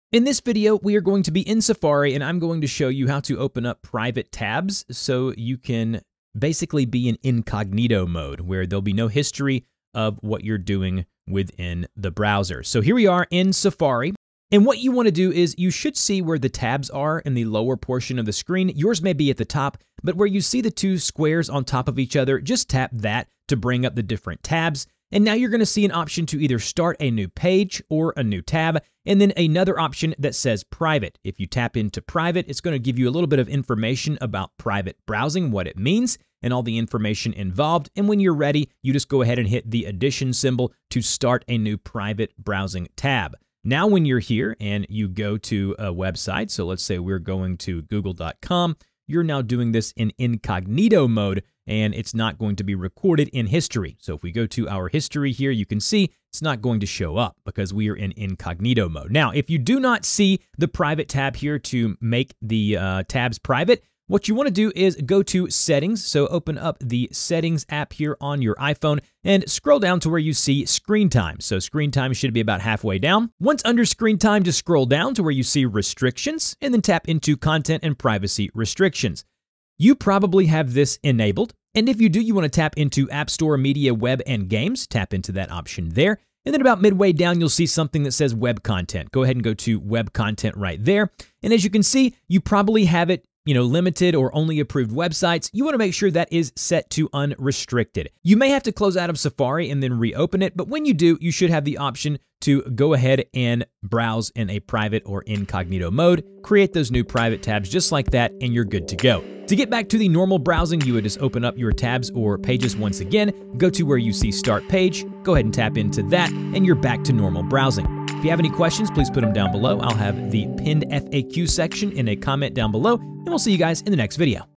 In this video, we are going to be in Safari, and I'm going to show you how to open up private tabs so you can basically be in incognito mode, where there'll be no history of what you're doing within the browser. So here we are in Safari, and what you want to do is you should see where the tabs are in the lower portion of the screen. Yours may be at the top, but where you see the two squares on top of each other, just tap that to bring up the different tabs. And now you're going to see an option to either start a new page or a new tab, and then another option that says private. If you tap into private, it's going to give you a little bit of information about private browsing, what it means, and all the information involved. And when you're ready, you just go ahead and hit the addition symbol to start a new private browsing tab. Now, when you're here and you go to a website, so let's say we're going to google.com, you're now doing this in incognito mode, and it's not going to be recorded in history. So if we go to our history here, you can see it's not going to show up because we are in incognito mode. Now, if you do not see the private tab here to make the tabs private, what you want to do is go to settings. So open up the settings app here on your iPhone and scroll down to where you see screen time. So screen time should be about halfway down. Once under screen time, just scroll down to where you see restrictions and then tap into content and privacy restrictions. You probably have this enabled. And if you do, you want to tap into App Store, Media, Web, and Games. Tap into that option there. And then about midway down, you'll see something that says Web Content. Go ahead and go to Web Content right there. And as you can see, you probably have it limited or only approved websites. You want to make sure that is set to unrestricted. You may have to close out of Safari and then reopen it, but when you do, you should have the option to go ahead and browse in a private or incognito mode, create those new private tabs just like that, and you're good to go. To get back to the normal browsing, you would just open up your tabs or pages once again, go to where you see Start Page, go ahead and tap into that, and you're back to normal browsing. If you have any questions, please put them down below. I'll have the pinned FAQ section in a comment down below, and we'll see you guys in the next video.